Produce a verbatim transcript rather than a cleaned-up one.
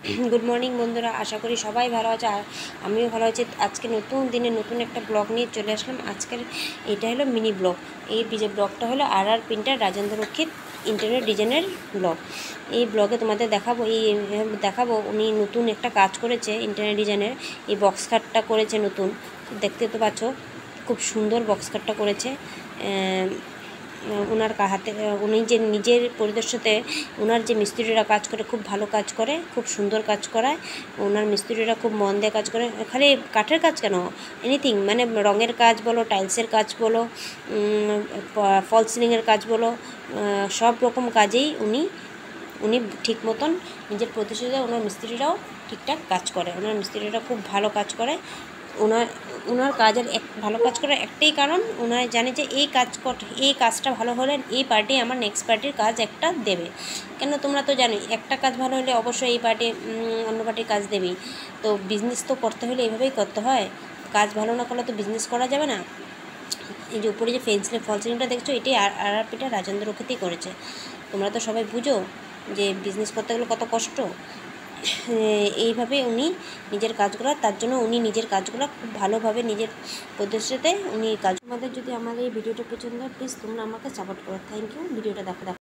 Good morning বন্ধুরা, আশা করি সবাই ভালো আছে আর আমিও ভালো আছি। আজকে নতুন দিনে নতুন একটা ব্লগ নিয়ে চলে আসলাম। আজকের এটা হলো মিনি ব্লগ। এই যে ব্লগটা হলো আর আর প্রিন্টার রাজেন্দ্র রক্ষিত ইন্টারনেট ডিজাইনের ব্লগ। এই ব্লগে তোমাদের দেখাবো এই দেখাবো উনি নতুন একটা কাজ করেছে ইন্টারনেট ডিজাইনের। এই বক্স কাটটা করেছে নতুন, দেখতে তো পাচ্ছ খুব সুন্দর বক্স কাটটা করেছে। ওনার হাতে উনি যে নিজের পরিদর্শতে ওনার যে মিস্ত্রিরা কাজ করে খুব ভালো কাজ করে, খুব সুন্দর কাজ করায়। ওনার মিস্ত্রিরা খুব মন দিয়ে কাজ করে। খালি কাঠের কাজ কেন, এনিথিং মানে রঙের কাজ বলো, টাইলসের কাজ বলো, ফল সিলিংয়ের কাজ বলো, সব রকম কাজেই উনি উনি ঠিক মতন নিজের প্রতিষ্ঠাতে ওনার মিস্ত্রিরাও ঠিকঠাক কাজ করে। ওনার মিস্ত্রিরা খুব ভালো কাজ করে। ওনার ওনার কাজের এক ভালো কাজ করার একটাই কারণ, ওনার জানে যে এই কাজ এই কাজটা ভালো হলে এই পার্টি আমার নেক্সট পার্টির কাজ একটা দেবে। কেন তোমরা তো জানোই একটা কাজ ভালো হলে অবশ্যই এই পার্টি অন্য পার্টির কাজ দেবেই। তো বিজনেস তো করতে হলে এইভাবেই করতে হয়। কাজ ভালো না করলে তো বিজনেস করা যাবে না। এই যে উপরে যে ফেন্সিলে ফল সিলিংটা দেখছো, এটাই আর আর পিটা রাজেন্দ্র রক্ষিতই করেছে। তোমরা তো সবাই বুঝো যে বিজনেস করতে গেলে কত কষ্ট। এইভাবে উনি নিজের কাজগুলো, তার জন্য উনি নিজের কাজগুলো খুব ভালোভাবে নিজের পদ্ধতিতে উনি কাজ। আমাদের যদি আমার এই ভিডিওটা পছন্দ হয়, প্লিজ তোমরা আমাকে সাপোর্ট করো। Thank you. ভিডিওটা দেখো দেখো